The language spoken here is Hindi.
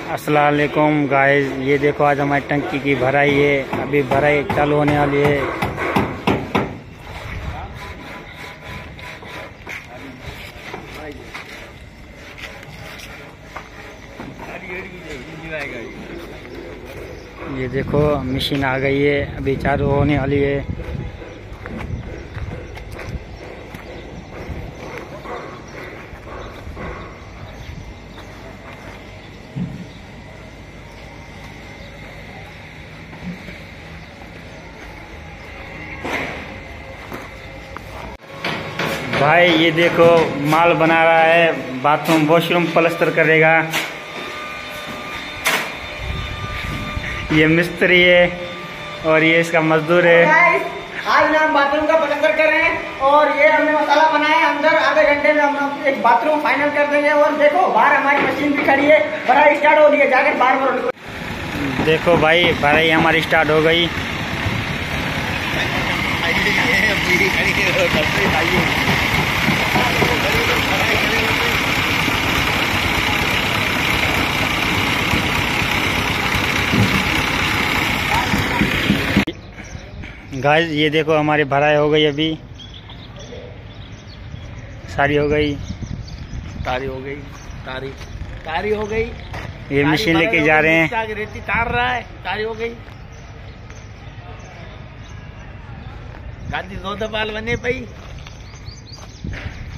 अस्सलाम वालेकुम गाइस, ये देखो आज हमारी टंकी की भराई है। अभी भराई चालू होने वाली है। ये देखो मशीन आ गई है, अभी चालू होने वाली है। भाई ये देखो माल बना रहा है, बाथरूम वॉशरूम प्लास्टर करेगा। ये मिस्त्री है और ये इसका मजदूर है। आज हम बाथरूम का प्लास्टर कर रहे हैं और ये हमने मसाला बनाया है। अंदर आधे घंटे में हम एक बाथरूम फाइनल कर देंगे। और देखो बाहर हमारी मशीन भी खड़ी है, भराई स्टार्ट हो रही है। जाकर बाहर देखो भाई भराई हमारी स्टार्ट हो गई। गाइस ये देखो हमारी भराई हो गई, अभी सारी हो गई, तारी हो गई, तारी हो गई। ये मशीन लेके जा रहे हैं। रेती तार रहा है, तारी हो गई। गांधी दो दबाल बने पई।